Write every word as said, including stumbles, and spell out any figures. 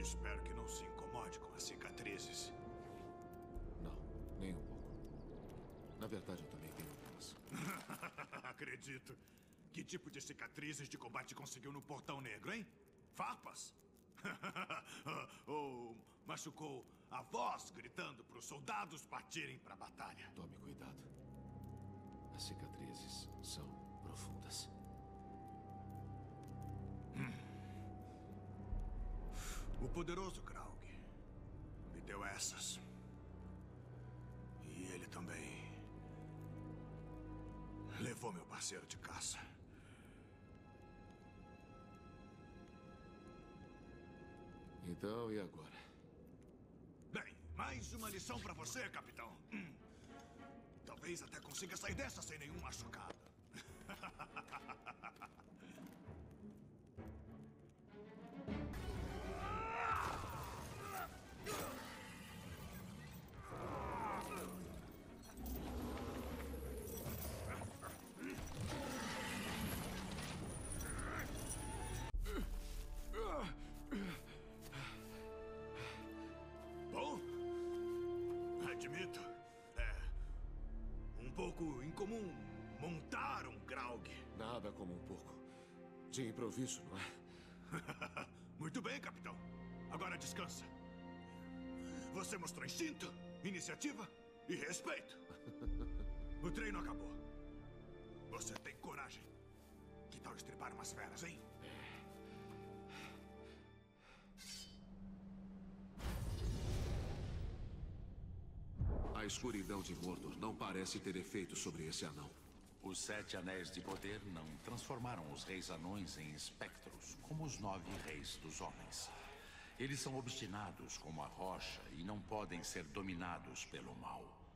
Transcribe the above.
Espero que não se incomode com as cicatrizes. Não, nem um pouco. Na verdade, eu também tenho algumas. Acredito. Que tipo de cicatrizes de combate conseguiu no Portão Negro, hein? Farpas? Ou machucou a voz gritando para os soldados partirem para a batalha? Tome cuidado. As cicatrizes são profundas. Hum. O poderoso Graug me deu essas. E ele também levou meu parceiro de caça. Então, e agora? Bem, mais uma lição pra você, capitão. Hum. Talvez até consiga sair dessa sem nenhum machucado. Bom, admito, é um pouco incomum montar um Graug. Nada como um pouco de improviso, não é? Muito bem, capitão. Agora descansa. Você mostrou instinto, iniciativa e respeito. O treino acabou. Você tem coragem. Que tal estripar umas feras, hein? A escuridão de Mordor não parece ter efeito sobre esse anão. Os Sete Anéis de Poder não transformaram os reis anões em espectros, como os nove reis dos homens. Eles são obstinados como a rocha e não podem ser dominados pelo mal.